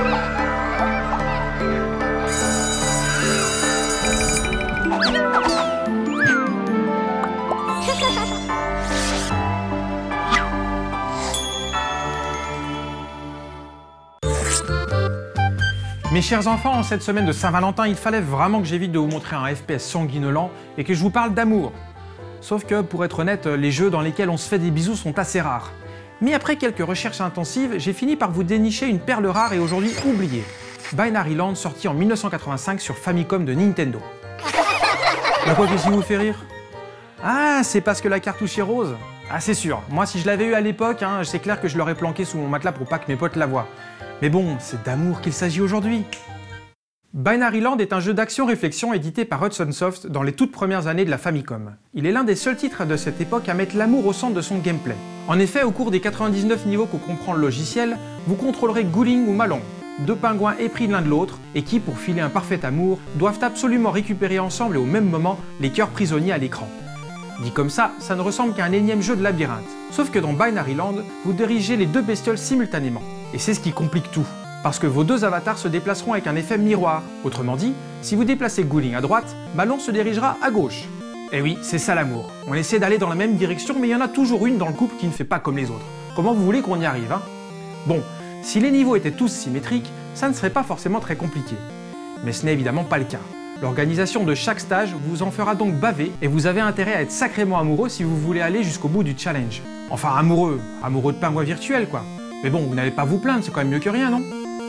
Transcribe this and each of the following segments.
Mes chers enfants, en cette semaine de Saint-Valentin, il fallait vraiment que j'évite de vous montrer un FPS sanguinolent et que je vous parle d'amour. Sauf que, pour être honnête, les jeux dans lesquels on se fait des bisous sont assez rares. Mais après quelques recherches intensives, j'ai fini par vous dénicher une perle rare et aujourd'hui oubliée. Binary Land, sorti en 1985 sur Famicom de Nintendo. Pourquoi qu'est-ce qui vous fait rire? Ah, c'est parce que la cartouche est rose? Ah, c'est sûr. Moi, si je l'avais eu à l'époque, c'est clair que je l'aurais planqué sous mon matelas pour pas que mes potes la voient. Mais bon, c'est d'amour qu'il s'agit aujourd'hui. Binary Land est un jeu d'action-réflexion édité par Hudson Soft dans les toutes premières années de la Famicom. Il est l'un des seuls titres de cette époque à mettre l'amour au centre de son gameplay. En effet, au cours des 99 niveaux que comprend le logiciel, vous contrôlerez Gouling ou Malon, deux pingouins épris l'un de l'autre et qui, pour filer un parfait amour, doivent absolument récupérer ensemble et au même moment les cœurs prisonniers à l'écran. Dit comme ça ne ressemble qu'à un énième jeu de labyrinthe. Sauf que dans Binary Land, vous dirigez les deux bestioles simultanément. Et c'est ce qui complique tout. Parce que vos deux avatars se déplaceront avec un effet miroir. Autrement dit, si vous déplacez Gouling à droite, Malon se dirigera à gauche. Et oui, c'est ça l'amour. On essaie d'aller dans la même direction, mais il y en a toujours une dans le couple qui ne fait pas comme les autres. Comment vous voulez qu'on y arrive, hein? Bon, si les niveaux étaient tous symétriques, ça ne serait pas forcément très compliqué. Mais ce n'est évidemment pas le cas. L'organisation de chaque stage vous en fera donc baver et vous avez intérêt à être sacrément amoureux si vous voulez aller jusqu'au bout du challenge. Enfin amoureux de pingouins virtuels quoi. Mais bon, vous n'allez pas vous plaindre, c'est quand même mieux que rien, non?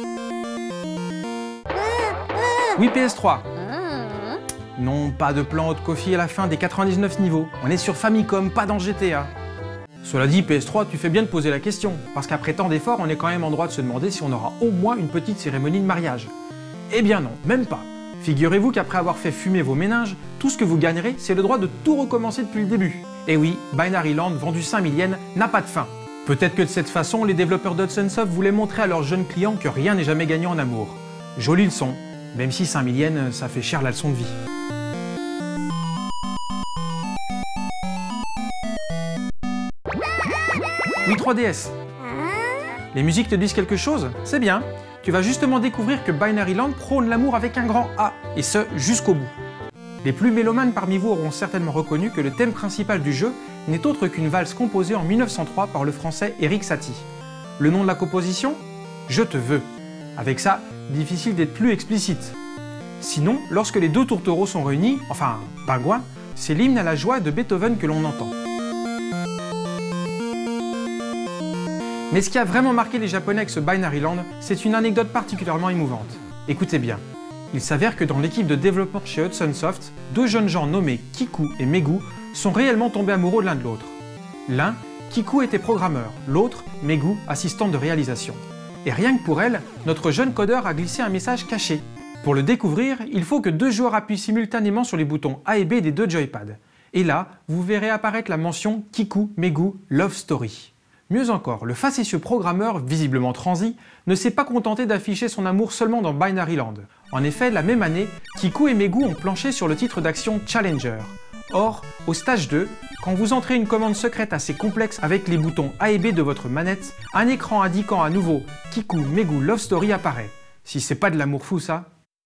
Oui, PS3. Non, pas de plan haut de coffee à la fin des 99 niveaux. On est sur Famicom, pas dans GTA. Cela dit, PS3, tu fais bien de poser la question, parce qu'après tant d'efforts, on est quand même en droit de se demander si on aura au moins une petite cérémonie de mariage. Eh bien non, même pas. Figurez-vous qu'après avoir fait fumer vos méninges, tout ce que vous gagnerez, c'est le droit de tout recommencer depuis le début. Et oui, Binary Land, vendu 5000 yens, n'a pas de fin. Peut-être que de cette façon, les développeurs d'Hudson Soft voulaient montrer à leurs jeunes clients que rien n'est jamais gagné en amour. Jolie leçon, même si 5000 yens, ça fait cher la leçon de vie. Oui, 3DS. Les musiques te disent quelque chose? C'est bien. Tu vas justement découvrir que Binary Land prône l'amour avec un grand A, et ce, jusqu'au bout. Les plus mélomanes parmi vous auront certainement reconnu que le thème principal du jeu n'est autre qu'une valse composée en 1903 par le français Erik Satie. Le nom de la composition? Je te veux. Avec ça, difficile d'être plus explicite. Sinon, lorsque les deux tourtereaux sont réunis, enfin, pingouins, c'est l'hymne à la joie de Beethoven que l'on entend. Mais ce qui a vraiment marqué les Japonais avec ce Binary Land, c'est une anecdote particulièrement émouvante. Écoutez bien. Il s'avère que dans l'équipe de développement chez Hudson Soft, deux jeunes gens nommés Kiku et Megu sont réellement tombés amoureux l'un de l'autre. L'un, Kiku était programmeur, l'autre, Megu, assistante de réalisation. Et rien que pour elle, notre jeune codeur a glissé un message caché. Pour le découvrir, il faut que deux joueurs appuient simultanément sur les boutons A et B des deux joypads. Et là, vous verrez apparaître la mention Kiku Megu Love Story. Mieux encore, le facétieux programmeur, visiblement transi, ne s'est pas contenté d'afficher son amour seulement dans Binary Land. En effet, la même année, Kiku et Megu ont planché sur le titre d'action Challenger. Or, au stage 2, quand vous entrez une commande secrète assez complexe avec les boutons A et B de votre manette, un écran indiquant à nouveau Kiku Megu Love Story apparaît. Si c'est pas de l'amour fou ça.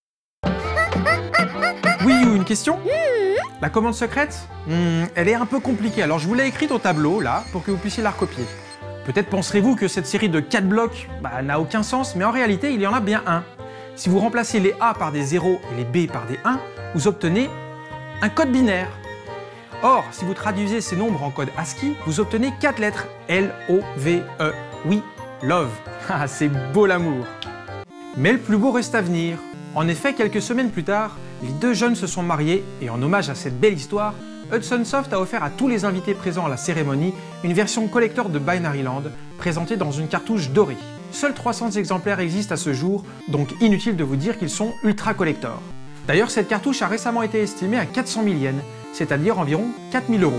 Oui, ou une question? La commande secrète? Elle est un peu compliquée, alors je vous l'ai écrite au tableau, là, pour que vous puissiez la recopier. Peut-être penserez-vous que cette série de 4 blocs n'a aucun sens, mais en réalité, il y en a bien un. Si vous remplacez les A par des 0 et les B par des 1, vous obtenez un code binaire. Or, si vous traduisez ces nombres en code ASCII, vous obtenez 4 lettres. L-O-V-E. Oui, love. Ah, c'est beau l'amour. Mais le plus beau reste à venir. En effet, quelques semaines plus tard, les deux jeunes se sont mariés et en hommage à cette belle histoire, Hudson Soft a offert à tous les invités présents à la cérémonie une version collector de Binary Land, présentée dans une cartouche dorée. Seuls 300 exemplaires existent à ce jour, donc inutile de vous dire qu'ils sont ultra collector. D'ailleurs, cette cartouche a récemment été estimée à 400 000 yens, c'est-à-dire environ 4000 €.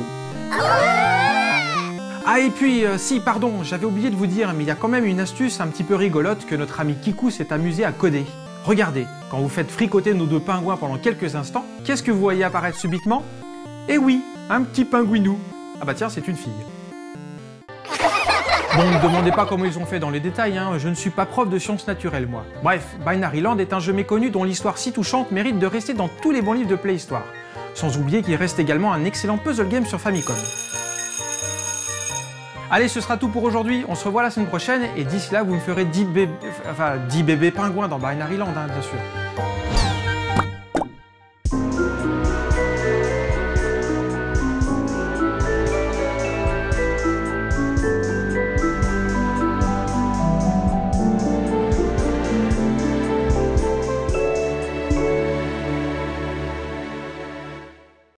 Ah et puis, si, pardon, j'avais oublié de vous dire, mais il y a quand même une astuce un petit peu rigolote que notre ami Kiku s'est amusé à coder. Regardez, quand vous faites fricoter nos deux pingouins pendant quelques instants, qu'est-ce que vous voyez apparaître subitement? Eh oui, un petit pingouinou. Ah bah tiens, c'est une fille. Bon, ne me demandez pas comment ils ont fait dans les détails, hein. Je ne suis pas prof de sciences naturelles, moi. Bref, Binary Land est un jeu méconnu dont l'histoire si touchante mérite de rester dans tous les bons livres de Playhistoire. Sans oublier qu'il reste également un excellent puzzle game sur Famicom. Allez, ce sera tout pour aujourd'hui, on se revoit la semaine prochaine, et d'ici là, vous me ferez 10 bébés pingouins dans Binary Land, hein, bien sûr.